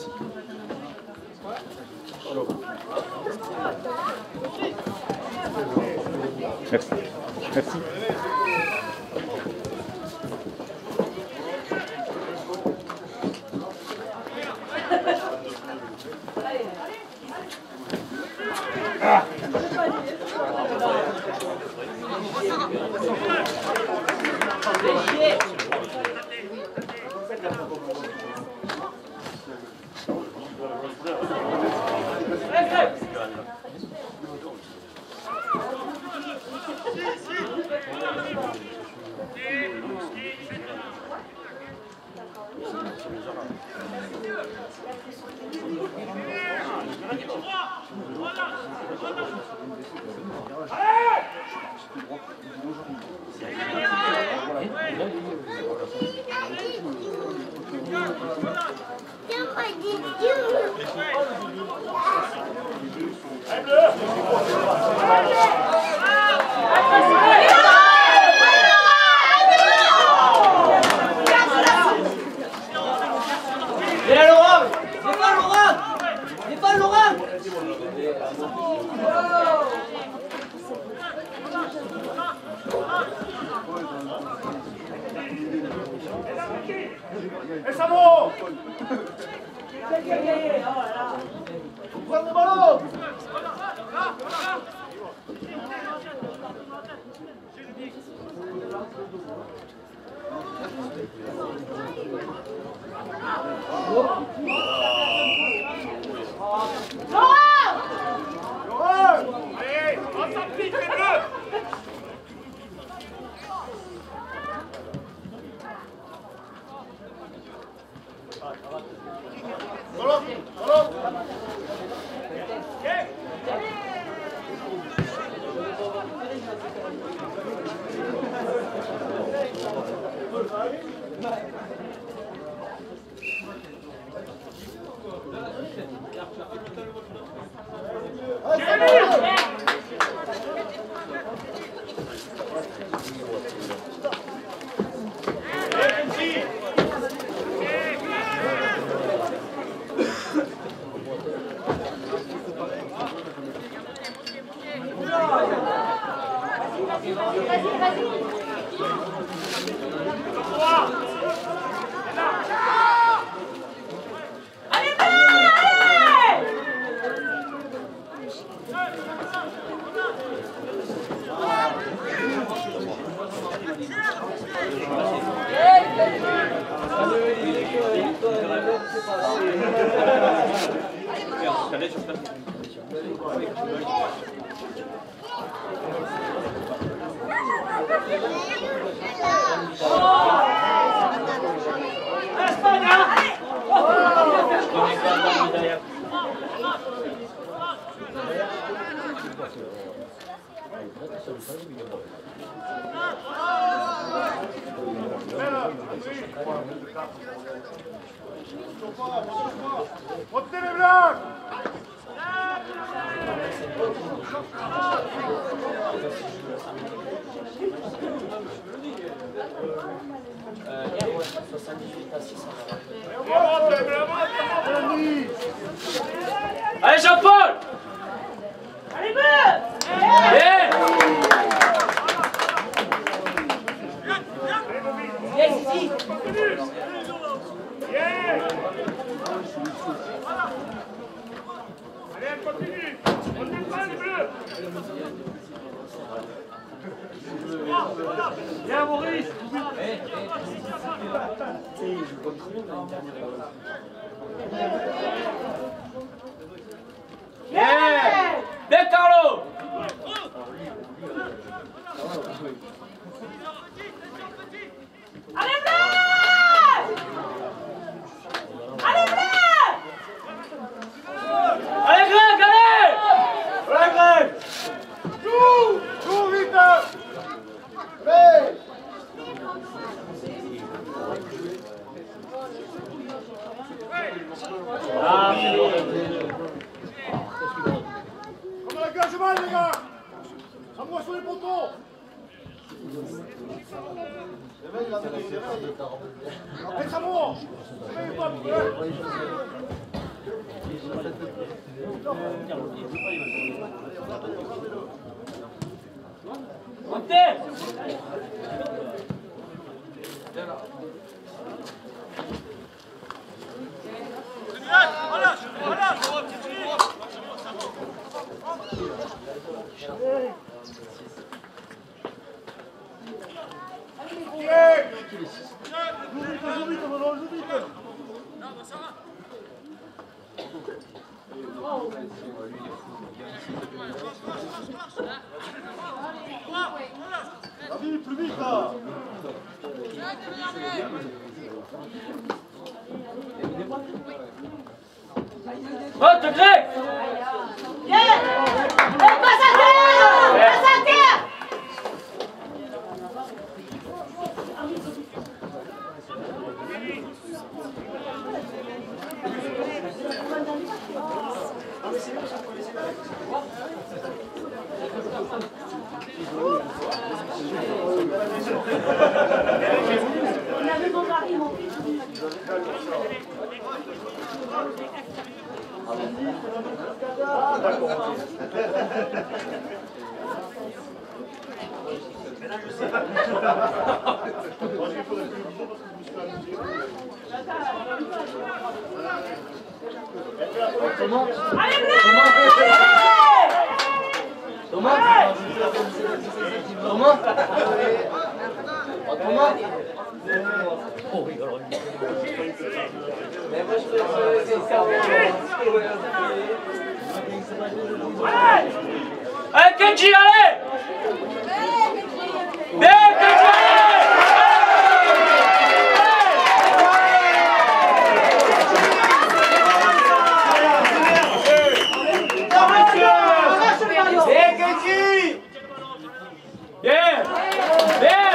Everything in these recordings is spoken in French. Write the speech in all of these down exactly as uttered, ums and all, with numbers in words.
Merci. Merci. Ah. Et ça monte. Prends le ballon. Allez, on s'applique les bleus. Ballon, ballon. Retenez les blancs. Allez Jean-Paul. Allez Bleu. Yeah. Yes, ici. Allez, continue. On ne pas les bleus. Bien Maurice. Yeah. Bien Carlo. Allez Bleu. Allez Bleu. Allez Greg, allez. Allez Greg. Tout, tout vite. Allez. Ah, Comme l'engagement les gars. Ça me voit sur les poteaux. Après ça monte. David, plus vite là. Oh, te crée! Bien! Passe à terre! Passe à terre! Allez, Thomas! Thomas? Thomas? Thomas? Oh oui, alors lui. Mais moi je fais c'est ça. Allez, Kenji, allez! Bien, Kenji, allez! Bien! Bien!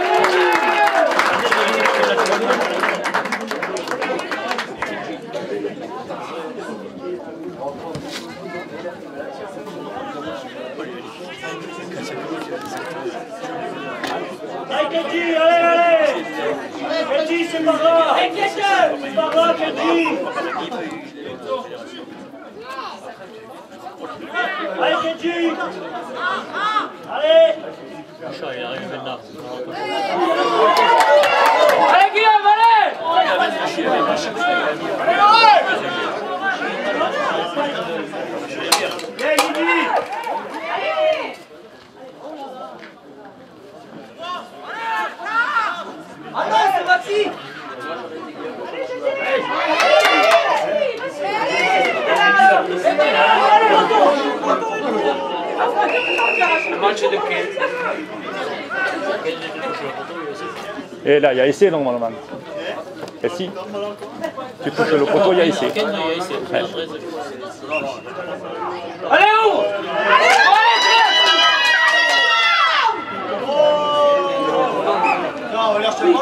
Allez, Kenji, allez, allez! Kenji, c'est par là! C'est par là, Kenji! Allez, Kenji! Allez! Allez, Guillaume, allez! Viens, Guigui! Attends, c'est Maxi! Le match de quel? Et là, il y a essai normalement. Et si tu touches le poteau, il y a essai. Ouais. Allez, où? Allez, Non, lâche-moi!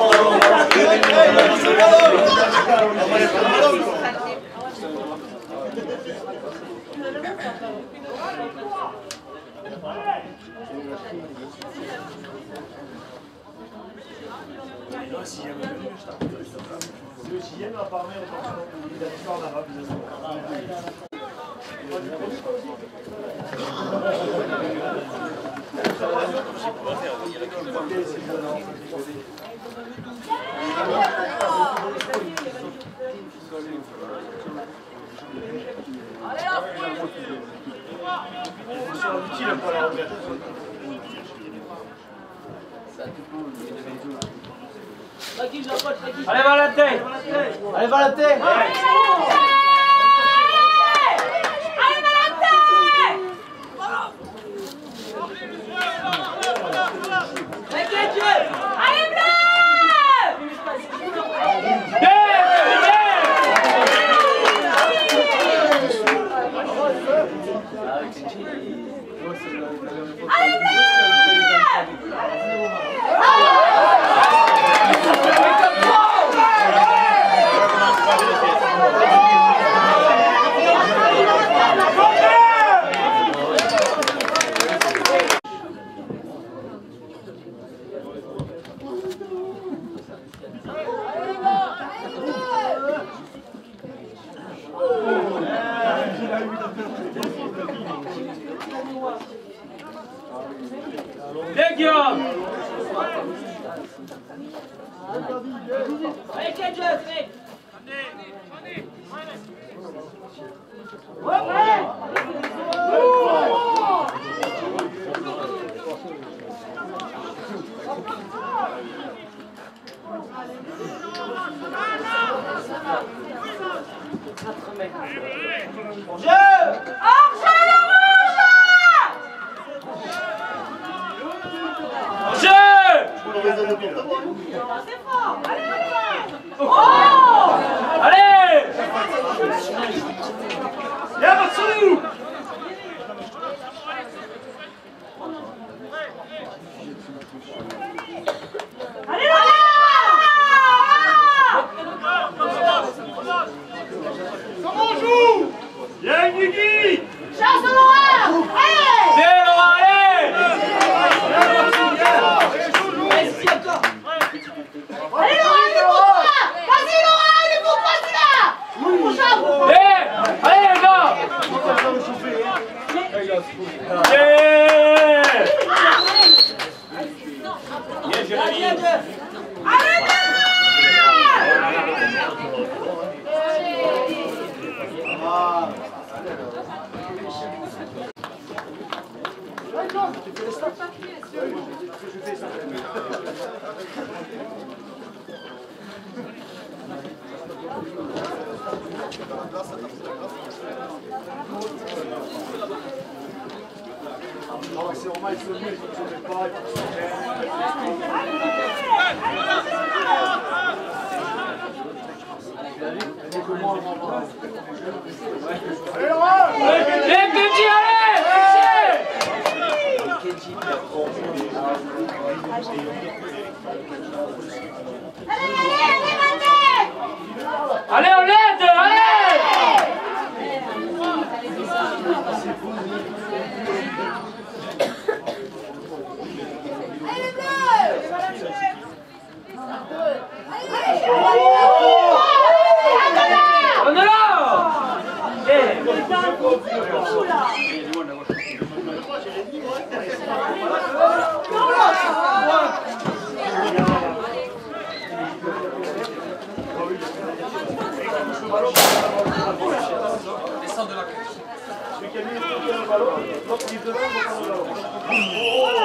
Si j'aime la parler, il a l'histoire en arabe. allez, Valentin! Allez, Valentin! Allez, Allez, quel jeu, mec. Ouais, ouais. C'est fort. Allez, allez. Oh. Allez. Viens, Matsou. Allez, allez. Comment on joue? Viens, Guigui. Chasse Laurent. Allez. Viens, Laurent, allez. Allez, Laurent, il est pour toi. Vas-y, Laurent, il est pour toi, celui-là. Mon chat. Eh, allez, les gars. Yeah. Bien, Jérémy. Allez, C'est normal, il faut mieux, il ne pas. Viens, Kenji, allez. Allez, on l'aide, allez. On est là. Descends de la cage. Celui qui a mis le pied dans le ballon, l'autre qui est devant, il va prendre le ballon.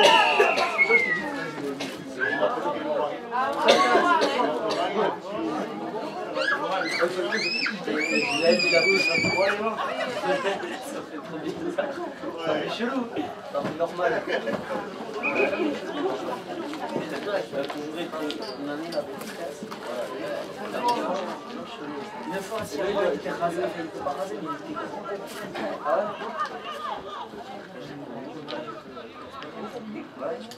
Ça fait chelou. Ça fait normal. Ça a toujours été une année la vitesse. Une fois, si il était rasé, il ne peut pas raser, mais il était complètement. Ah ouais? Ouais.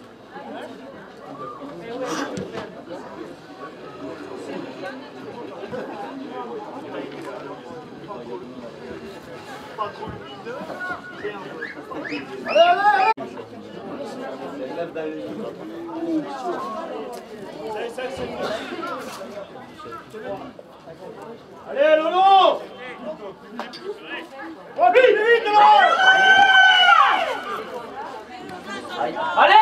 Pas trop lumineux. Allez, allez, allez. Allez, Lolo. Oh, vite, vite, Lolo. Allez.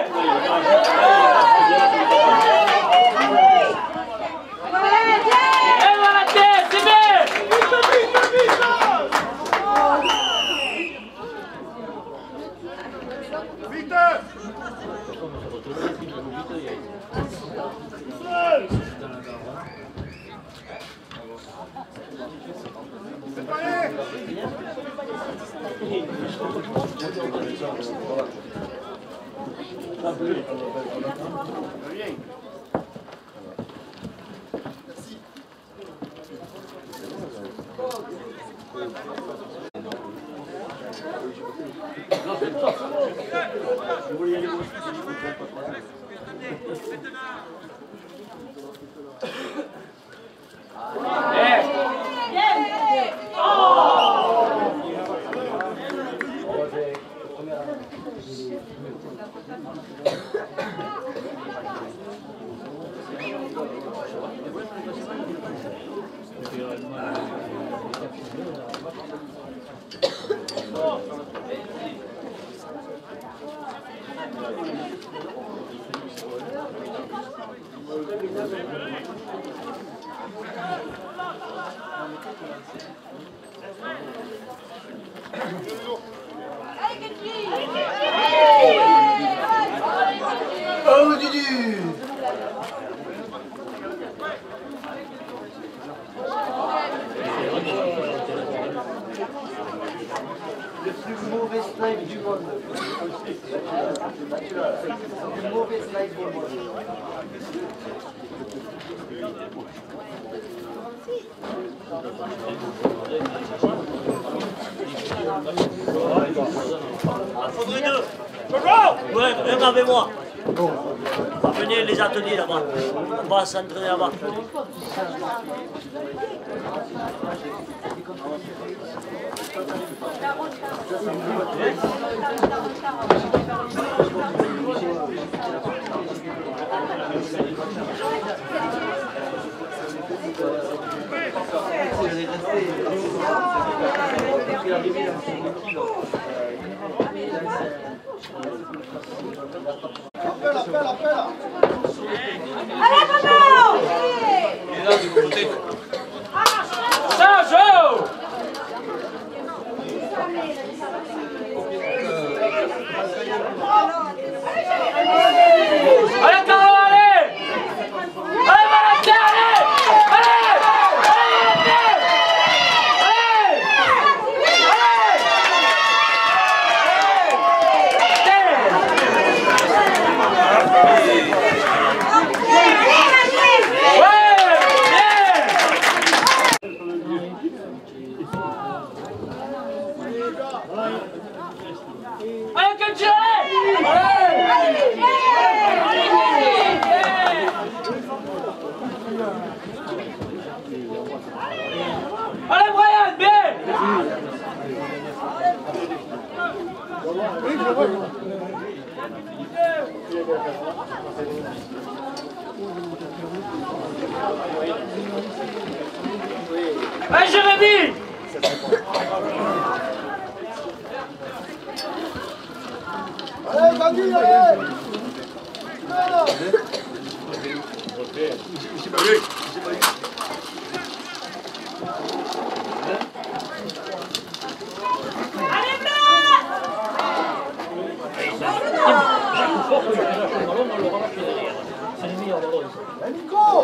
Et voilà, c'est bien. Vite. C'est pas allé. Faudrait deux. Ouais, regardez-moi. Venez les ateliers là-bas. On va s'entraîner là-bas. Appelle, appelle, appelle. Allez, Papa! Sergio! Allez, Caro, allez! Allez, Valentin, allez! Allez! Allez, Valentin! Allez, Kenji, allez, Brian, bien! Allez, Jérémy! Allez, Tanguy, allez. Nico!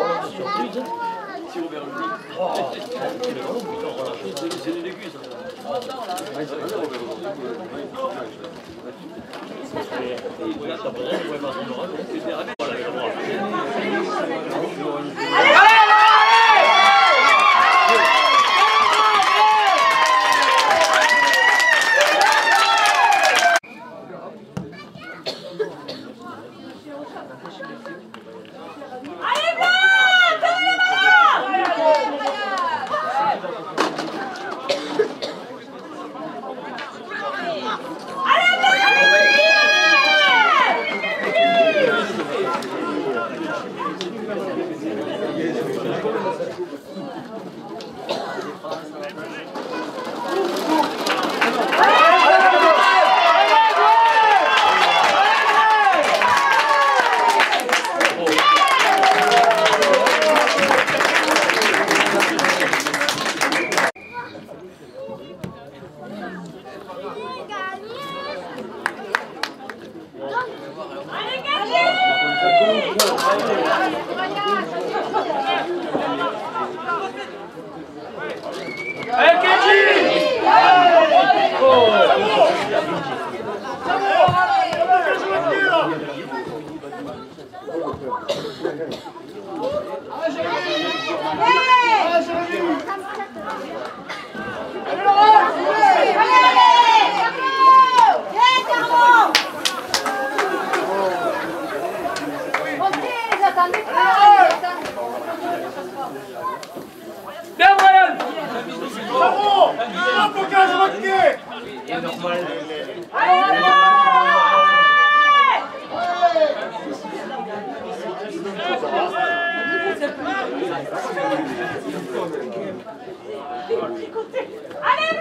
Allez, Kenji! Bien, Brian! Bravo! Un blocage à votre pied! Allez,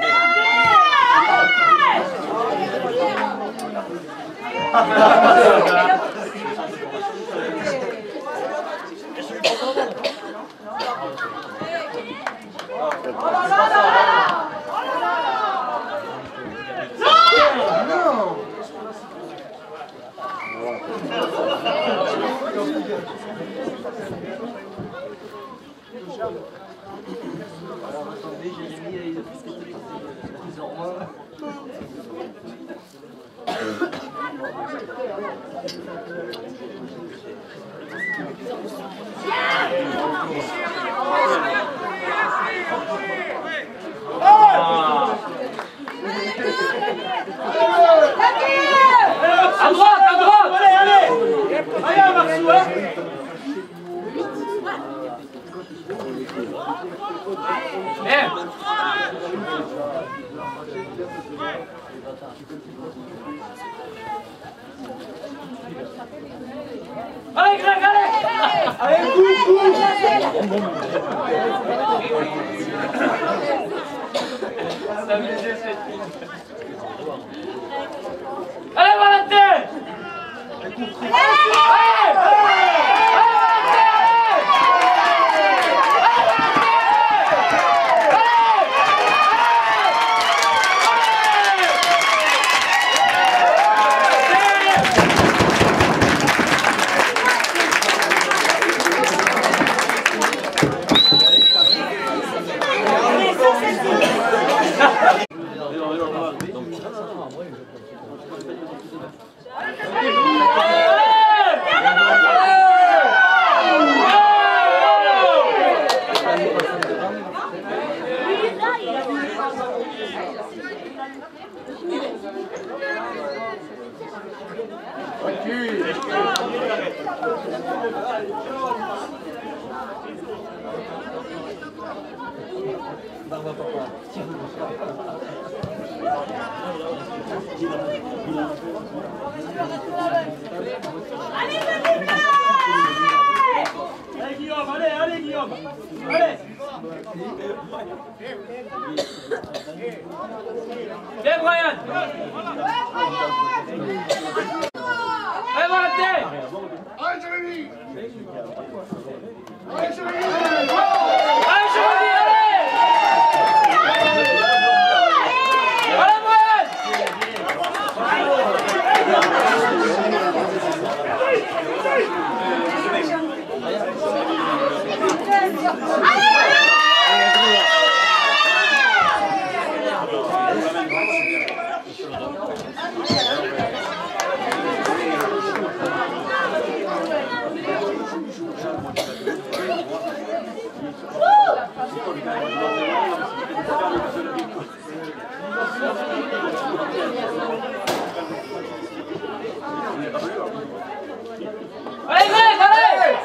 Ils ont À droite, à droite. Allez, allez. Allez, Marcou, hein. Eh. Allez, Greg, allez. Allez, coup, coup. Allez, Valentin. Allez, Guillaume, allez, allez, Guillaume. Allez. Viens, Brian. Allez, Valentin. Allez, Jérémy. Allez, Jérémy. Allez, Jérémy, allez. Allez, Brian. Allez, Greg, allez.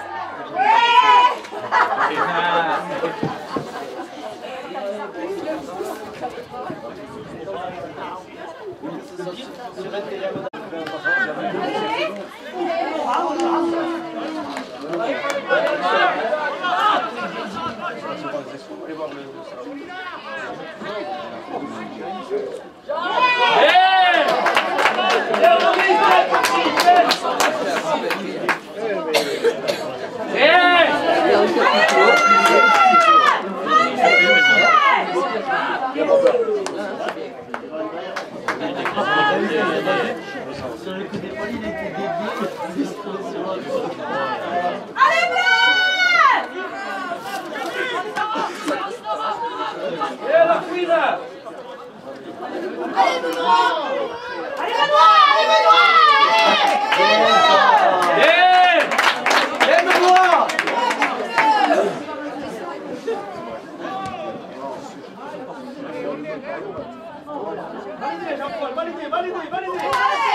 Validez, validez, validez.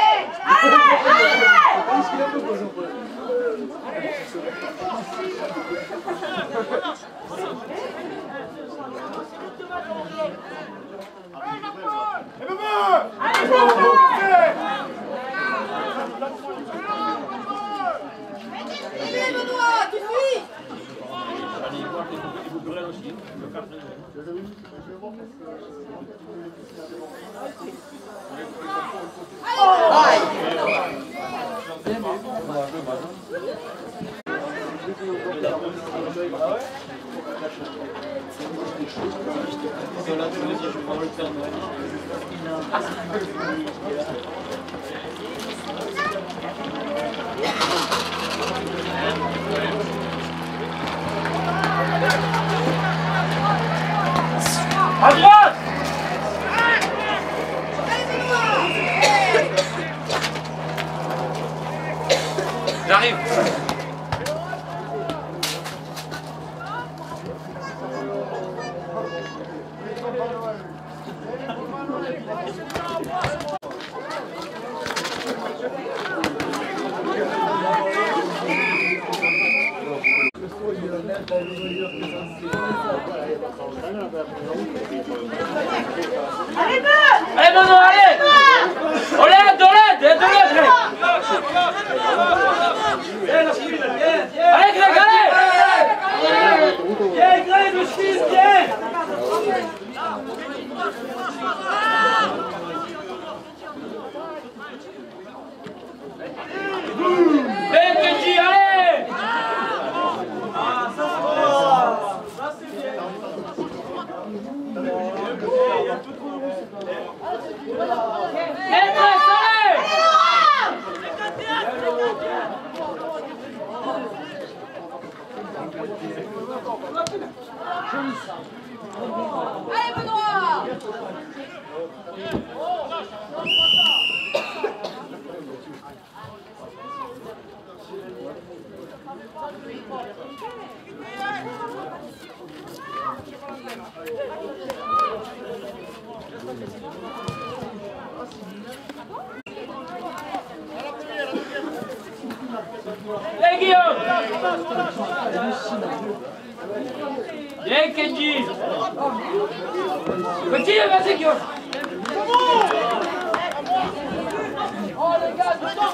À droite! J'arrive. Allez, Benoît! Allez, Benoît, allez! On l'aide, on l'aide, aide-le, Greg! Allez, Greg, allez! Viens, Greg, le fils, viens! Viens, Kenji, allez! Ah, ça c'est bon! Ça c'est bien! Allez, Greg, allez! Allez, Benoît! Allez, Guillaume! Viens, Kenji! Continue, vas-y, Guillaume! Oh, les gars, tout le temps!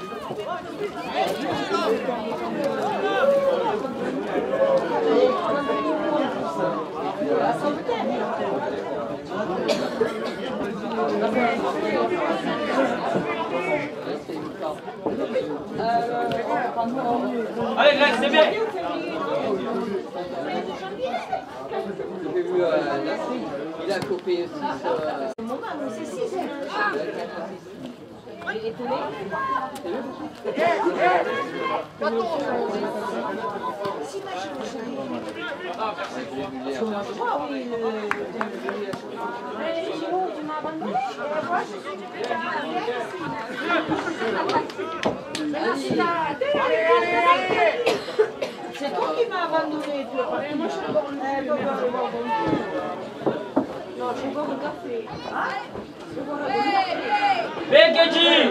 Allez, Greg, c'est bien! J'ai vu euh, Nasri, il a coupé aussi ce... Il est tombé. C'est toi qui m'as abandonné, toi. Moi, je suis pas non, je vais boire un café. Viens, Kenji!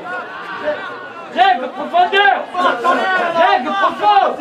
Greg, profondeur! Greg, profond!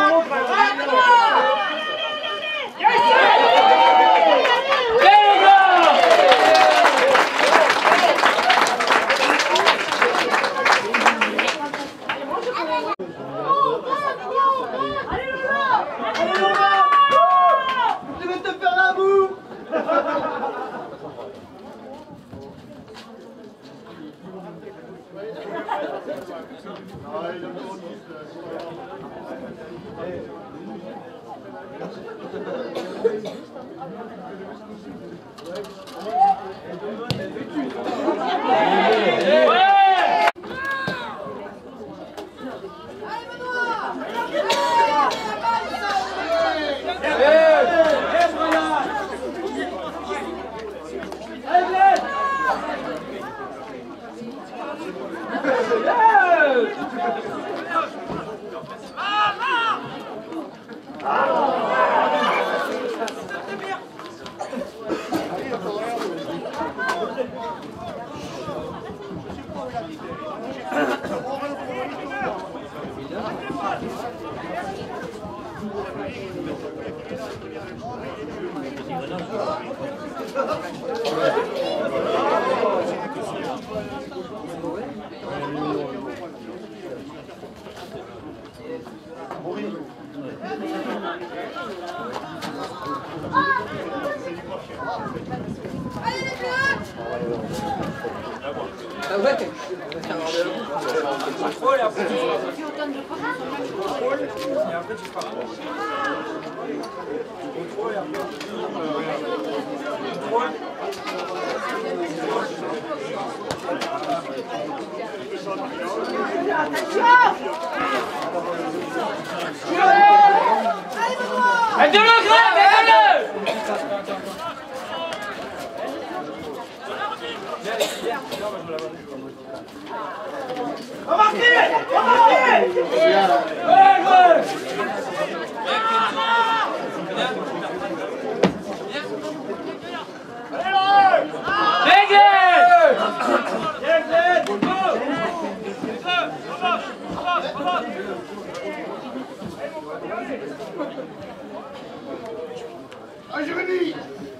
Ah ouais. Aide-le, Greg, aide-le! Remarquez! Remarquez! Ouais, ouais! Ah, Jérémy.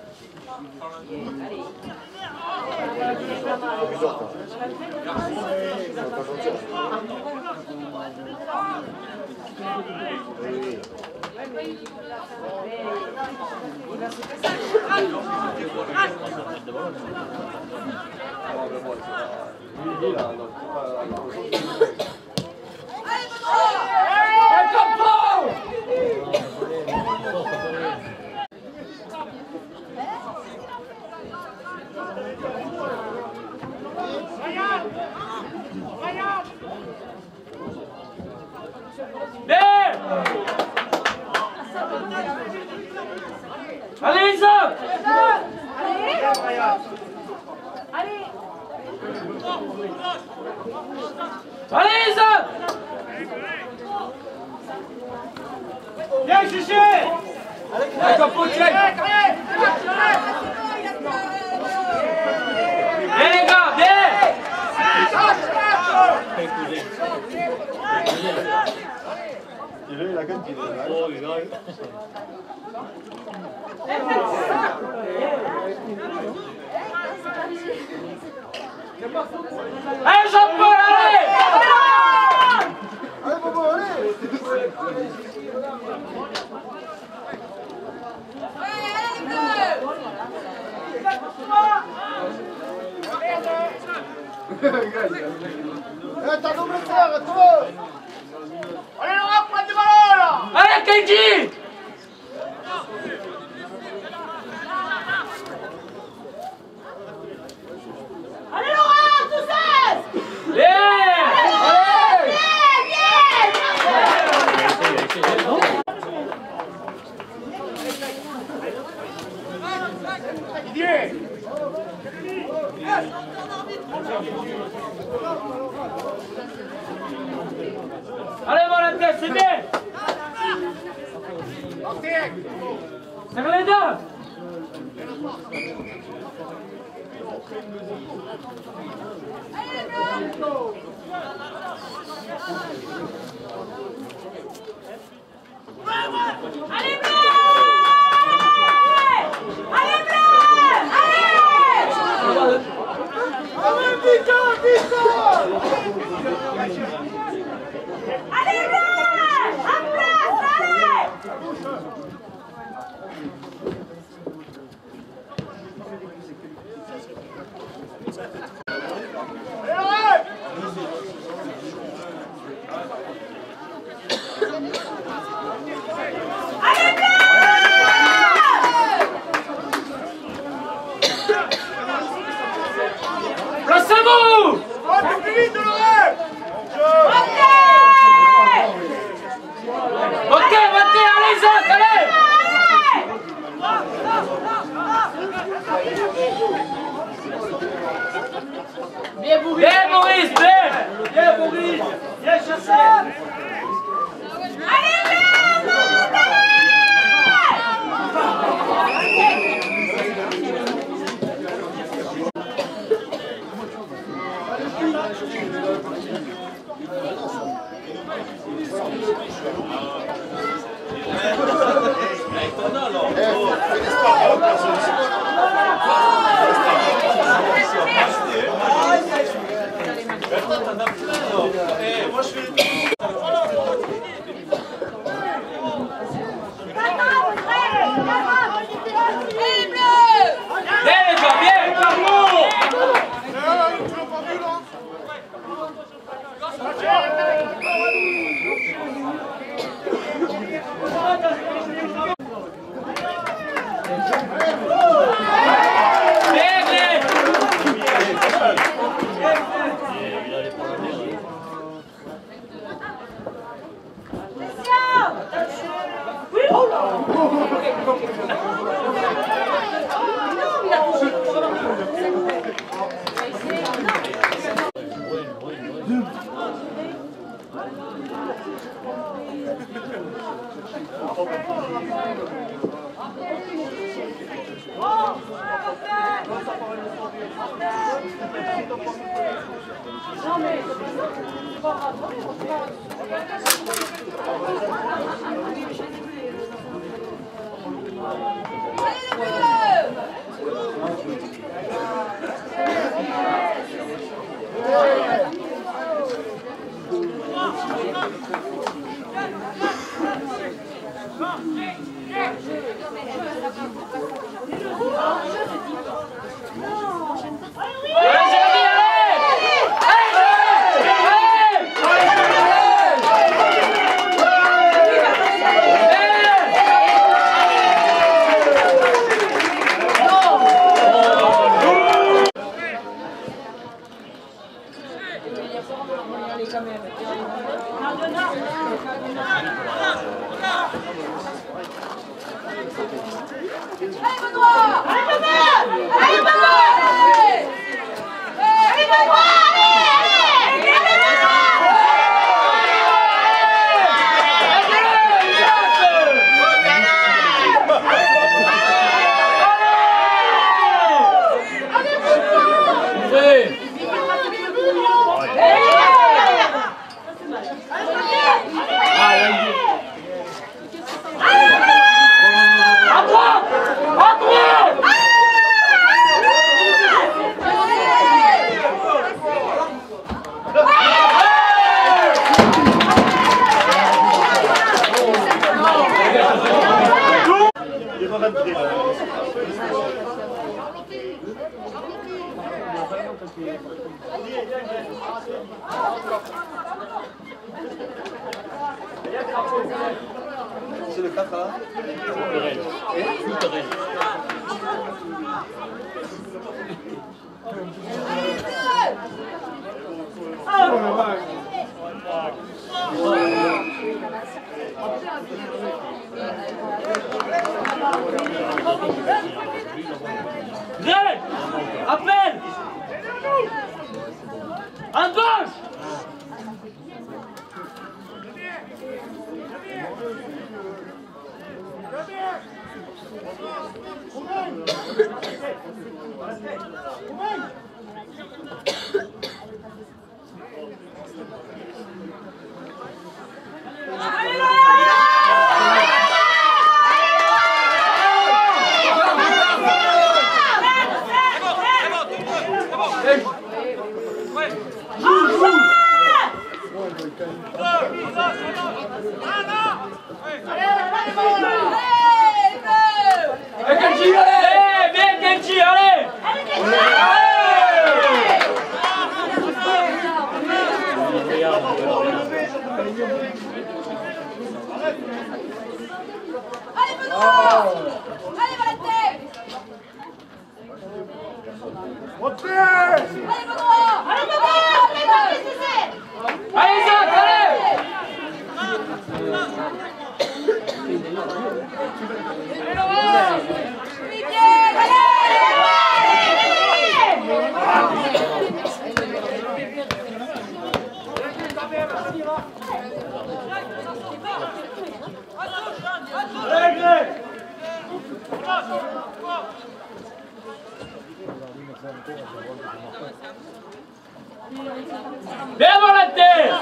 Allez, Isa! Allez! Allez, Isa! Viens, Chichi! Allez, Capo, check! Viens, les gars, viens! Il est la gueule qui est Oh, il a... Allez, Jean-Paul, allez! Allez, Bobo, allez! Eh, t'as double frère, toi! Allez, Laurent, prends du ballon, là! Allez, Kenji! Allez Laurent, tout seul! Viens! Allez! Didier! Allez, Valentin, c'est bien! Serre les deux! Allez bleu! Allez bleu! Allez! Allez, vite, vite! Allez bleu! En place, allez! Allez bleu! Placez-vous! Oh, t'es plus vite, Laurent! Ok, montez, allez, Zach, allez! Bien Bourris! Bien, Maurice, bien! Bien, Maurice! Bien chassé! Allez bleu! Monte, allez! Bien, les gars, bien! Bravo! Bien, bien! Oui, oh là! Non mais... Allez C'est le quatre là. Greg, appelle. En gauche. Bien dans la tête.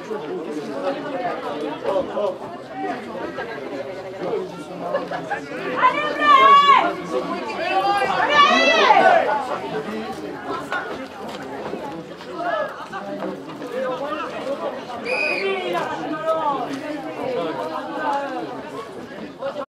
Allez,